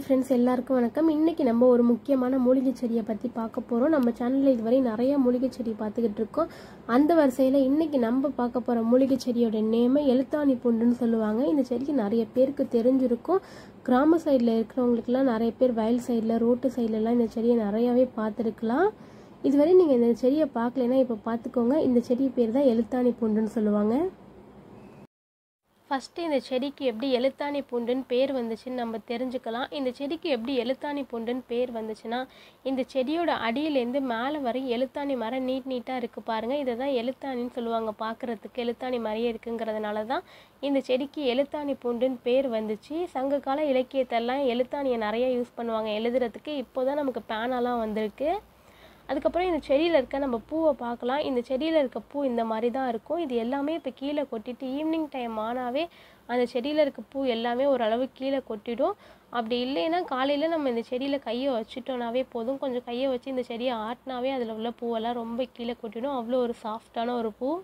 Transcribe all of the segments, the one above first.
Friends எல்லாருக்கும் வணக்கம். இன்னைக்கு நம்ம ஒரு முக்கியமான மூலிகை செடியை பத்தி பார்க்க போறோம். நம்ம சேனல்ல இதுவரை நிறைய மூலிகை செடி பார்த்துக்கிட்டு இருக்கோம். அந்த வரிசையில இன்னைக்கு நம்ம பார்க்க போற மூலிகை செடியோட நேம் ezhuththani பூண்டுன்னு சொல்லுவாங்க. இந்த செடி நிறைய பேருக்கு தெரிஞ்சிருக்கும். கிராம சைடுல இருக்கிறவங்களுக்குலாம் நிறைய பேர் வயல் சைடுல ரோட்டு சைடுல எல்லாம் இந்த செடியை நிறையவே பார்த்துருக்கலாம். இதுவரை நீங்க இந்த செடியை பார்க்கலனா இப்ப பார்த்துக்கோங்க. இந்த செடி பேர் தான் ezhuththani பூண்டுன்னு சொல்லுவாங்க. ஃபர்ஸ்ட் இந்த செடிக்கு எப்படி ezhuththani பூண்டுன்னு பேர் வந்துச்சுன்னு நம்ம தெரிஞ்சுக்கலாம். இந்த செடிக்கு எப்படி ezhuththani பூண்டுன்னு பேர் வந்துச்சுன்னா, இந்த செடியோட அடியிலேருந்து மேலே வரை ezhuththani மரம் நீட்டாக இருக்குது பாருங்கள். இதை தான் ezhuththaniன்னு சொல்லுவாங்க. பார்க்குறதுக்கு ezhuththani மாதிரியே இருக்குங்கிறதுனால தான் இந்த செடிக்கு ezhuththani பூண்டுன்னு பேர் வந்துச்சு. சங்க கால இலக்கியத்தெல்லாம் ezhuththaniயை நிறைய யூஸ் பண்ணுவாங்க எழுதுறதுக்கு. இப்போ தான் நமக்கு பேனாலாம் வந்திருக்கு. அதுக்கப்புறம் இந்த செடியில் இருக்க நம்ம பூவை பார்க்கலாம். இந்த செடியில் இருக்க பூ இந்த மாதிரி தான் இருக்கும். இது எல்லாமே இப்போ கீழே கொட்டிட்டு ஈவினிங் டைம் ஆனாவே அந்த செடியில் இருக்க பூ எல்லாமே ஓரளவு கீழே கொட்டிடும். அப்படி இல்லைன்னா காலையில் நம்ம இந்த செடியில் கையை வச்சுட்டோன்னாவே போதும். கொஞ்சம் கையை வச்சு இந்த செடியை ஆட்டினாவே அதில் உள்ள பூவெல்லாம் ரொம்ப கீழே கொட்டிடும். அவ்வளோ ஒரு சாஃப்டான ஒரு பூ.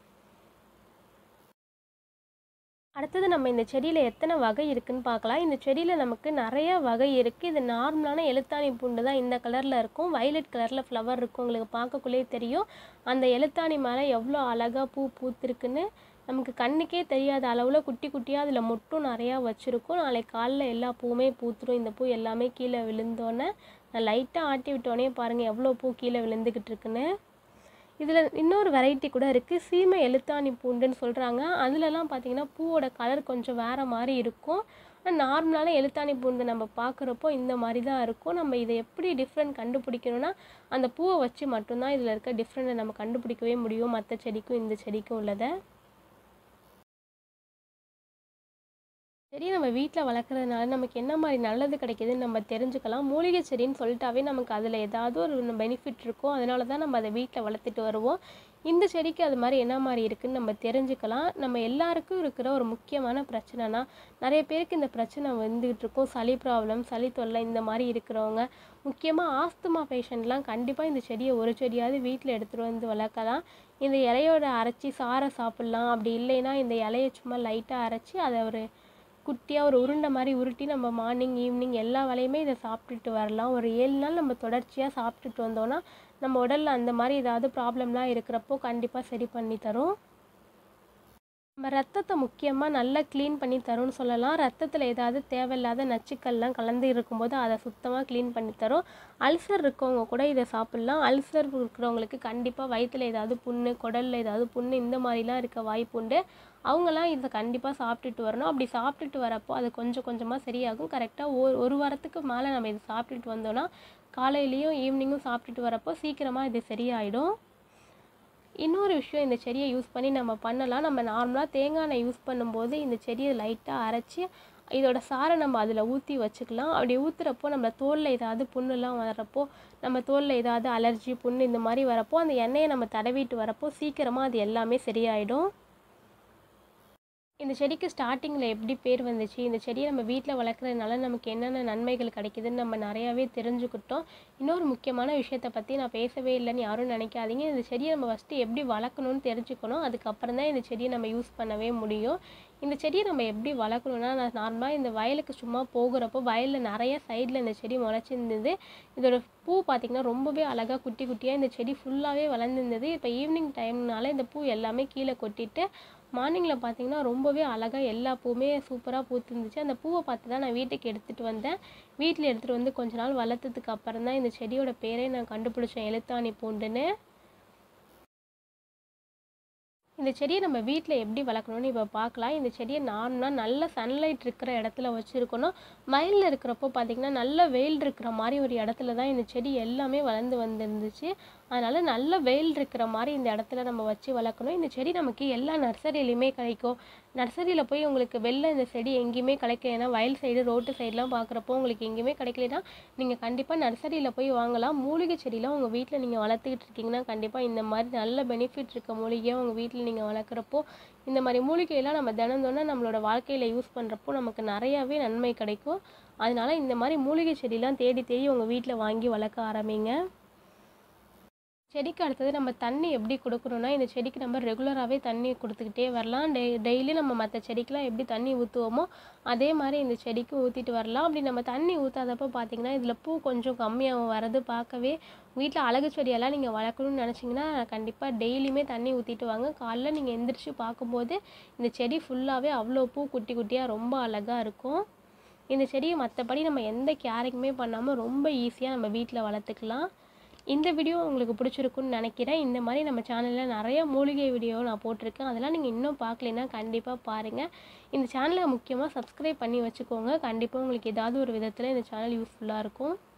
அடுத்தது நம்ம இந்த செடியில் எத்தனை வகை இருக்குதுன்னு பார்க்கலாம். இந்த செடியில் நமக்கு நிறைய வகை இருக்குது. இது நார்மலான ezhuththani பூண்டு தான். இந்த கலரில் இருக்கும். வயலட் கலரில் ஃப்ளவர் இருக்கும். உங்களுக்கு பார்க்கக்குள்ளேயே தெரியும் அந்த ezhuththani மேலே எவ்வளோ அழகாக பூ பூத்துருக்குன்னு. நமக்கு கண்ணுக்கே தெரியாத அளவில் குட்டி குட்டியாக அதில் மொட்டும் நிறையா வச்சுருக்கும். நாளைக்கு காலையில் எல்லா பூவுமே பூத்துரும். இந்த பூ எல்லாமே கீழே விழுந்தோன்னே நான் லைட்டாக ஆட்டி விட்டோன்னே பாருங்கள் எவ்வளோ பூ கீழே விழுந்துக்கிட்டு இருக்குன்னு. இதில் இன்னொரு வெரைட்டி கூட இருக்குது. சீமை ezhuththani பூண்டுன்னு சொல்கிறாங்க. அதிலலாம் பார்த்திங்கன்னா பூவோட கலர் கொஞ்சம் வேறு மாதிரி இருக்கும். நார்மலான ezhuththani பூண்டு நம்ம பார்க்குறப்போ இந்த மாதிரி தான் இருக்கும். நம்ம இதை எப்படி டிஃப்ரெண்ட் கண்டுபிடிக்கணும்னா, அந்த பூவை வச்சு மட்டும்தான் இதில் இருக்க டிஃப்ரெண்ட்டை நம்ம கண்டுபிடிக்கவே முடியும். மற்ற செடிக்கும் இந்த செடிக்கும் உள்ளதை செடி நம்ம வீட்டில் வளர்க்குறதுனால நமக்கு என்ன மாதிரி நல்லது கிடைக்கிதுன்னு நம்ம தெரிஞ்சுக்கலாம். மூலிகை செடின்னு சொல்லிட்டாவே நமக்கு அதில் ஏதாவது ஒரு பெனிஃபிட் இருக்கும். அதனால தான் நம்ம அதை வீட்டில் வளர்த்துட்டு வருவோம். இந்த செடிக்கு அது மாதிரி என்ன மாதிரி இருக்குதுன்னு நம்ம தெரிஞ்சுக்கலாம். நம்ம எல்லாருக்கும் இருக்கிற ஒரு முக்கியமான பிரச்சனைனா, நிறைய பேருக்கு இந்த பிரச்சனை வந்துகிட்டு இருக்கும். சளி ப்ராப்ளம், சளி தொல்லை இந்த மாதிரி இருக்கிறவங்க, முக்கியமாக ஆஸ்துமா பேஷண்ட்லாம் கண்டிப்பாக இந்த செடியை ஒரு செடியாவது வீட்டில் எடுத்துகிட்டு வந்து வளர்க்கலாம். இந்த இலையோட அரைச்சி சாறை சாப்பிட்லாம். அப்படி இல்லைன்னா இந்த இலையை சும்மா லைட்டாக அரைச்சி அதை ஒரு குட்டியாக ஒரு உருண்டை மாதிரி உருட்டி நம்ம மார்னிங் ஈவினிங் எல்லா வேலையுமே இதை சாப்பிட்டுட்டு வரலாம். ஒரு 7 நாள் நம்ம தொடர்ச்சியாக சாப்பிட்டுட்டு வந்தோன்னா நம்ம உடலில் அந்த மாதிரி ஏதாவது ப்ராப்ளம்லாம் இருக்கிறப்போ கண்டிப்பாக சரி பண்ணி தரும். நம்ம ரத்தத்தை முக்கியமாக நல்லா க்ளீன் பண்ணி தரும்னு சொல்லலாம். ரத்தத்தில் ஏதாவது தேவையில்லாத நச்சுக்கள்லாம் கலந்து இருக்கும்போது அதை சுத்தமாக க்ளீன் பண்ணி தரும். அல்சர் இருக்கவங்க கூட இதை சாப்பிட்லாம். அல்சர் இருக்கிறவங்களுக்கு கண்டிப்பாக வயிற்றில் ஏதாவது புண்ணு, குடலில் ஏதாவது புண்ணு இந்த மாதிரிலாம் இருக்க வாய்ப்புண்டு. அவங்களாம் இதை கண்டிப்பாக சாப்பிட்டுட்டு வரணும். அப்படி சாப்பிட்டுட்டு வரப்போ அது கொஞ்சம் கொஞ்சமாக சரியாகும். கரெக்டாக ஒரு வாரத்துக்கு மேலே நம்ம இதை சாப்பிட்டுட்டு வந்தோன்னா காலையிலையும் ஈவினிங்கும் சாப்பிட்டுட்டு வரப்போ சீக்கிரமாக இது சரியாயிடும். இன்னொரு விஷயம், இந்த செடியை யூஸ் பண்ணி நம்ம பண்ணலாம். நம்ம நார்மலாக தேங்காய் எண்ணெய் யூஸ் பண்ணும்போது இந்த செடியை லைட்டாக அரைச்சி இதோட சாரை நம்ம அதில் ஊற்றி வச்சுக்கலாம். அப்படி ஊற்றுறப்போ நம்ம தோலில் ஏதாவது புண்ணுலாம் வரப்போ, நம்ம தோலில் ஏதாவது அலர்ஜி புண்ணு இந்த மாதிரி வரப்போ அந்த எண்ணெயை நம்ம தடவிட்டு வரப்போ சீக்கிரமாக அது எல்லாமே சரியாயிடும். இந்த செடிக்கு ஸ்டார்டிங்கில் எப்படி பேர் வந்துச்சு, இந்த செடியை நம்ம வீட்டில் வளர்க்குறதுனால நமக்கு என்னென்ன நன்மைகள் கிடைக்குதுன்னு நம்ம நிறையாவே தெரிஞ்சுக்கிட்டோம். இன்னொரு முக்கியமான விஷயத்தை பற்றி நான் பேசவே இல்லைன்னு யாரும் நினைக்காதீங்க. இந்த செடியை நம்ம ஃபஸ்ட்டு எப்படி வளர்க்கணும்னு தெரிஞ்சுக்கணும். அதுக்கப்புறம் தான் இந்த செடியை நம்ம யூஸ் பண்ணவே முடியும். இந்த செடியை நம்ம எப்படி வளர்க்கணுன்னா, நான் நார்மலாக இந்த வயலுக்கு சும்மா போகிறப்போ வயலில் நிறைய சைடில் இந்த செடி முளைச்சிருந்தது. இதோட பூ பார்த்திங்கன்னா ரொம்பவே அழகாக குட்டி குட்டியாக இந்த செடி ஃபுல்லாகவே வளர்ந்துருந்தது. இப்போ ஈவினிங் டைம்னால இந்த பூ எல்லாமே கீழே கொட்டிட்டு மார்னிங்கில் பார்த்திங்கன்னா ரொம்பவே அழகாக எல்லா பூவுமே சூப்பராக பூத்துருந்துச்சு. அந்த பூவை பார்த்து தான் நான் வீட்டுக்கு எடுத்துகிட்டு வந்தேன். வீட்டில் எடுத்துகிட்டு வந்து கொஞ்ச நாள் வளர்த்ததுக்கு அப்புறம் தான் இந்த செடியோட பேரை நான் கண்டுபிடிச்சேன் ezhuththani பூண்டுன்னு. இந்த செடியை நம்ம வீட்டில் எப்படி வளர்க்கணும்னு இப்போ பார்க்கலாம். இந்த செடியை நார்மலாக நல்ல சன்லைட் இருக்கிற இடத்துல வச்சுருக்கணும். வயலில் இருக்கிறப்போ பார்த்திங்கன்னா நல்ல வெயில் இருக்கிற மாதிரி ஒரு இடத்துல தான் இந்த செடி எல்லாமே வளர்ந்து வந்துருந்துச்சு. அதனால் நல்ல வெயில் இருக்கிற மாதிரி இந்த இடத்துல நம்ம வச்சு வளர்க்கணும். இந்த செடி நமக்கு எல்லா நர்சரியிலையுமே கிடைக்கும். நர்சரியில் போய் உங்களுக்கு வெளில இந்த செடி எங்கேயுமே கிடைக்கலைன்னா, வயல் சைடு ரோட்டு சைடெலாம் பார்க்குறப்போ உங்களுக்கு எங்கேயுமே கிடைக்கலைன்னா நீங்கள் கண்டிப்பாக நர்சரியில் போய் வாங்கலாம். மூலிகை செடியெலாம் உங்கள் வீட்டில் நீங்கள் வளர்த்துக்கிட்டு இருக்கீங்கன்னா கண்டிப்பாக இந்த மாதிரி நல்ல பெனிஃபிட் இருக்க மூலிகையாக உங்கள் வீட்டில் நீங்கள் வளர்க்குறப்போ இந்த மாதிரி மூலிகையெல்லாம் நம்ம தினந்தோறும் நம்மளோட வாழ்க்கையில் யூஸ் பண்ணுறப்போ நமக்கு நிறையாவே நன்மை கிடைக்கும். அதனால் இந்த மாதிரி மூலிகை செடியெலாம் தேடி தேடி உங்கள் வீட்டில் வாங்கி வளர்க்க ஆரம்பிங்க. செடிக்கு அடுத்தது நம்ம தண்ணி எப்படி கொடுக்கணுன்னா, இந்த செடிக்கு நம்ம ரெகுலராகவே தண்ணி கொடுத்துக்கிட்டே வரலாம். டெய்லி நம்ம மற்ற செடிக்கெலாம் எப்படி தண்ணி ஊற்றுவோமோ அதே மாதிரி இந்த செடிக்கு ஊற்றிட்டு வரலாம். அப்படி நம்ம தண்ணி ஊற்றாதப்போ பார்த்திங்கன்னா இதில் பூ கொஞ்சம் கம்மியாகும் வரது பார்க்கவே. வீட்டில் அழகு செடியெல்லாம் நீங்கள் வளர்க்கணும்னு நினச்சிங்கன்னா கண்டிப்பாக டெய்லியுமே தண்ணி ஊற்றிட்டு வாங்க. காலைல நீங்கள் எந்திரிச்சு பார்க்கும்போது இந்த செடி ஃபுல்லாகவே அவ்வளோ பூ குட்டி குட்டியாக ரொம்ப அழகாக இருக்கும். இந்த செடியை மற்றபடி நம்ம எந்த கேரிங்குமே பண்ணாமல் ரொம்ப ஈஸியாக நம்ம வீட்டில் வளர்த்துக்கலாம். இந்த வீடியோ உங்களுக்கு பிடிச்சிருக்குன்னு நினைக்கிறேன். இந்த மாதிரி நம்ம சேனலில் நிறைய மூலிகை வீடியோ நான் போட்டிருக்கேன். அதெல்லாம் நீங்கள் இன்னும் பார்க்கலைன்னா கண்டிப்பாக பாருங்கள். இந்த சேனலை முக்கியமாக சப்ஸ்கிரைப் பண்ணி வச்சுக்கோங்க. கண்டிப்பாக உங்களுக்கு ஏதாவது ஒரு விதத்தில் இந்த சேனல் யூஸ்ஃபுல்லாக இருக்கும்.